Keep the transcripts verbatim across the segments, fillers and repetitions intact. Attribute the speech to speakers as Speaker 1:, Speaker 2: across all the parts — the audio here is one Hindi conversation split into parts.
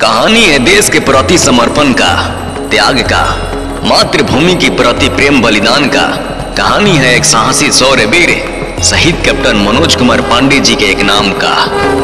Speaker 1: कहानी है देश के प्रति समर्पण का, त्याग का, मातृभूमि के प्रति प्रेम बलिदान का। कहानी है एक साहसी शौर्यवीर शहीद कैप्टन मनोज कुमार पांडे जी के एक नाम का।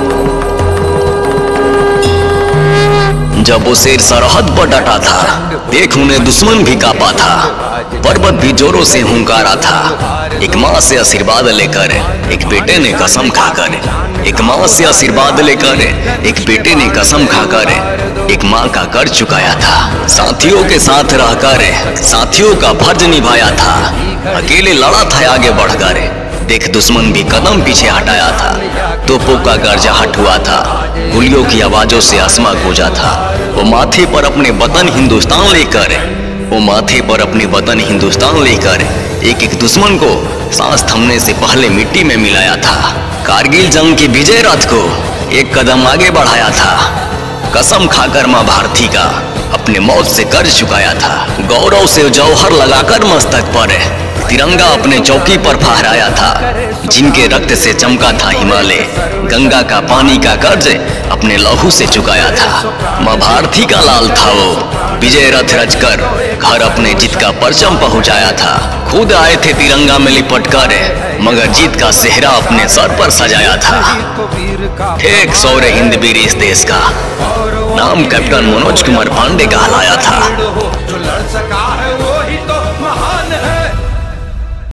Speaker 1: जब वो शेर सरहद पर डटा था, देख उन्हें दुश्मन भी कांपा था, पर्वत भी जोरों से हुंकारा था। एक माँ से आशीर्वाद लेकर एक बेटे ने कसम खाकर, एक माँ से आशीर्वाद लेकर एक बेटे ने कसम खाकर एक माँ का कर्ज चुकाया था। साथियों के साथ रहकर साथियों का फर्ज निभाया था, अकेले लड़ा था आगे बढ़कर, देख दुश्मन भी कदम पीछे हटाया था। तोपों का गर्जाहट हुआ था, गोलियों की आवाजों से आसमां गूंजा था। वो माथे पर अपने वतन हिंदुस्तान लेकर वो माथे पर अपने वतन हिंदुस्तान लेकर एक एक दुश्मन को सांस थमने से पहले मिट्टी में मिलाया था। कारगिल जंग की विजय रथ को एक कदम आगे बढ़ाया था। कसम खाकर मां भारती का अपने मौत से कर्ज चुकाया था। गौरव से जौहर लगाकर मस्तक पर तिरंगा अपने चौकी पर फहराया था। जिनके रक्त से चमका था हिमालय, गंगा का पानी का कर्ज अपने लहू से चुकाया था। मां भारती का लाल था वो, विजय रथ रचकर घर अपने जीत का परचम पहुंचाया था। खुद आए थे तिरंगा में लिपट कर, मगर जीत का सेहरा अपने सर पर सजाया था। एक शौर्य हिंद वीर इस देश का नाम कैप्टन मनोज कुमार पांडे कहलाया था।